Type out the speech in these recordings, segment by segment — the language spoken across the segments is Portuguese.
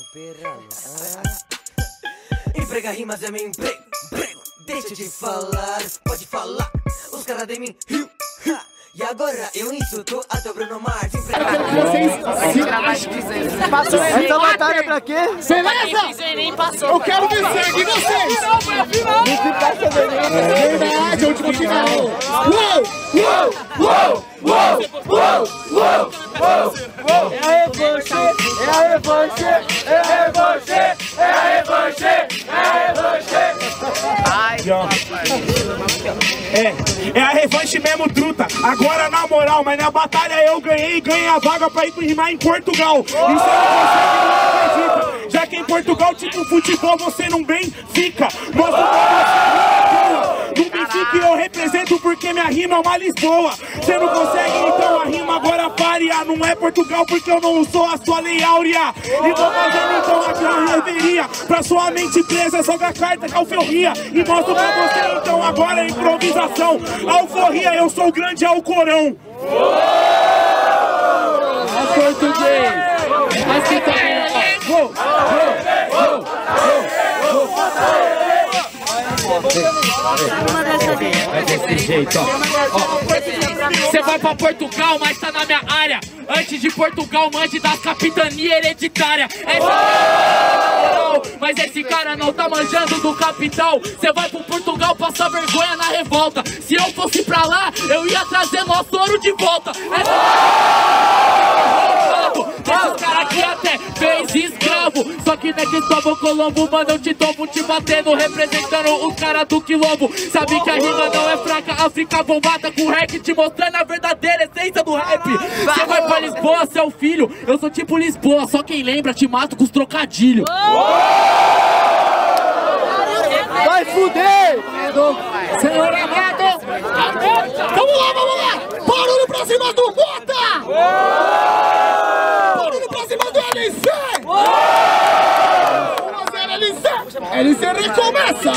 Emprega rimas é meu emprego, deixa de falar, pode falar. Os caras de mim riu, e agora eu insulto até o Bruno Mars. Eu quero que vocês passou essa batalha pra quê? Beleza? Eu quero vencer de vocês! Verdade, é o último final! É a revanche! É a revanche! É a revanche! É a revanche! É a revanche! É a revanche mesmo, truta. Agora na moral, mas na batalha eu ganhei a vaga pra ir rimar em Portugal. Isso aí você não acredita. Já que em Portugal, tipo futebol, você não bem fica. Mostra pra você. No Benfica eu represento porque minha rima é uma Lisboa. Você não consegue, então a rima agora paria. Não é Portugal porque eu não sou a sua Lei Áurea. E vou fazendo então aqui uma reveria pra sua mente presa, joga a carta com alforria. E mostro pra você então agora a improvisação. Alforria, eu sou o grande Alcorão. Português! Assim também! É desse jeito, ó. Você vai pra Portugal, mas tá na minha área. Antes de Portugal, mande das capitania hereditária. Mas esse cara não tá manjando do capital. Você vai pro Portugal, passa vergonha na revolta. Se eu fosse pra lá, eu ia trazer nosso ouro de volta. Esses caras aqui até fez escravo. Só que não é Cristóvão Colombo, mano, eu te tomo te batendo, representando os caras do quilombo. Sabe que a rima não é fraca, África bombada com rap, te mostrando a verdadeira essência do rap. Você vai pra Lisboa, seu filho, eu sou tipo Lisboa, só quem lembra te mato com os trocadilhos. Vai fuder! Senhor amado! Vamos lá! Barulho pra cima do Mota! Barulho pra cima do LC! Vamos fazer LC! LC recomeça!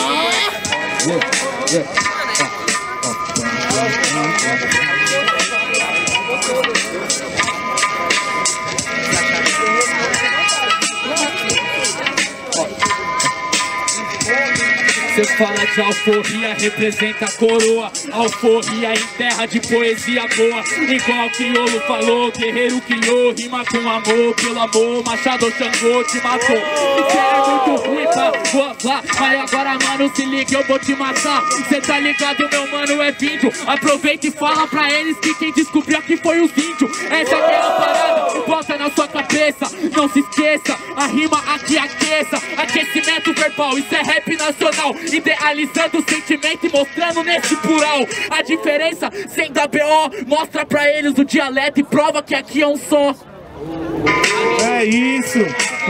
Cê fala de alforria, representa a coroa. Alforria em terra de poesia boa. Igual o crioulo falou, guerreiro criou. Rima com amor, pelo amor, Machado Xangô te matou. Isso é muito ruim pra lá. Mas agora, mano, se liga, eu vou te matar. Cê tá ligado, meu mano, é vídeo. Aproveita e fala pra eles que quem descobriu aqui foi os índios. Essa aqui é a parada, bota na sua cabeça. Não se esqueça, a rima aqui aqueça. Aquecimento verbal, isso é rap nacional. Idealizando o sentimento e mostrando nesse plural a diferença sem dar BO. Mostra pra eles o dialeto e prova que aqui é um só. É isso.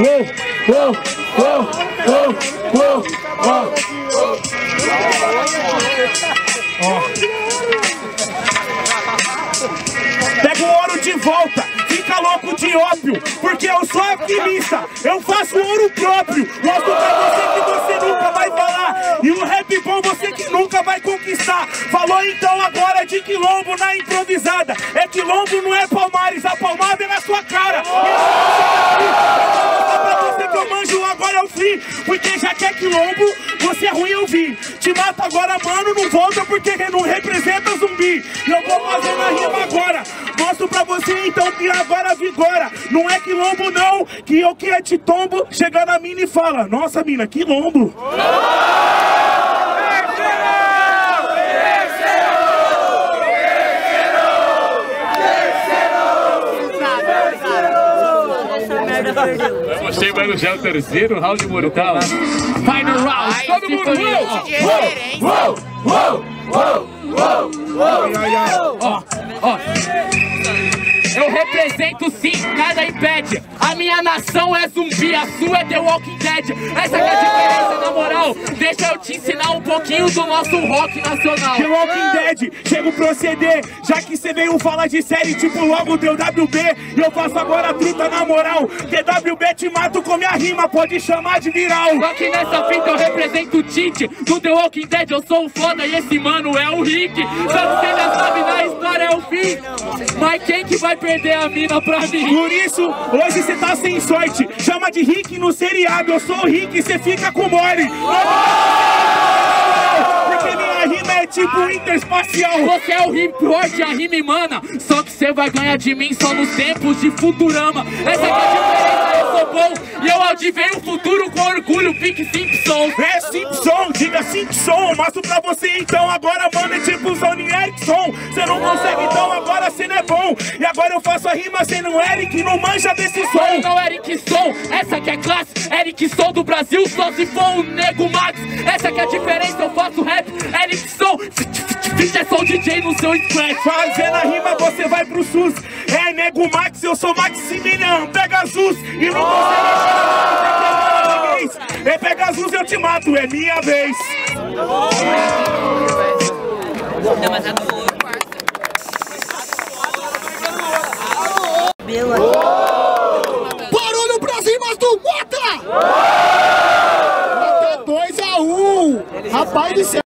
Pega o ouro de volta, fica louco de ópio, porque eu sou alquimista, eu faço ouro próprio. Mostro pra você que você nunca vai falar, e o rap bom você que nunca vai conquistar. Falou então agora de quilombo na improvisada. É quilombo, não é Palmares, a palmada é na sua cara. Pra você que eu manjo agora é o fim, porque já que é quilombo, você é ruim eu vi. Te mato agora, mano, não volta porque não representa zumbi. E eu vou fazer na rima agora. Mostro pra você então que agora vigora. Não é quilombo não, que eu que é te tombo. Chega na mina e fala, nossa mina, quilombo. Você vai já o terceiro round mortal. Final round, todo mundo. Eu represento sim, nada impede. A minha nação é zumbi, a sua é The Walking Dead. Essa que é a diferença, na moral. Deixa eu te ensinar um pouquinho do nosso rock nacional. The Walking Dead, chego proceder. Já que você veio falar de série, tipo logo deu WB. E eu faço agora a truta na moral. TWB te mato com minha rima, pode chamar de viral. Só que nessa fita eu represento o Tite. Do The Walking Dead eu sou o foda e esse mano é o Rick. Só que você já sabe, na história é o fim. Mas quem que vai perder? perder a mina pra mim. Por isso, hoje cê tá sem sorte. Chama de Rick no seriado. Eu sou o Rick, cê fica com o Mori. Porque minha rima é tipo interespacial. Você é o report, a rima emana. Só que cê vai ganhar de mim só nos tempos de Futurama. Essa que é a diferença, eu sou bom. E eu adivei o futuro com orgulho, Pique Simpson. É Simpson, diga Simpson. Mostro pra você então, agora mano, é tipo Sony Erickson. Cê não consegue então, agora cê não é bom. E agora eu faço a rima sendo Eric, não manja desse som. Eu não Erickson, essa que é classe. Erickson do Brasil, só se for um Nego Max. Essa que é a diferença, eu faço rap, Erickson. É só o DJ no seu scratch. Fazendo a rima você vai pro SUS. É Nego Max, eu sou Maximilian Pegasus. E não consegue achar ninguém. É Pegasus, eu te mato, é minha vez. Não, mas é do outro. Barulho pras rimas do Mota! Mota 2-1. Rapaz do céu.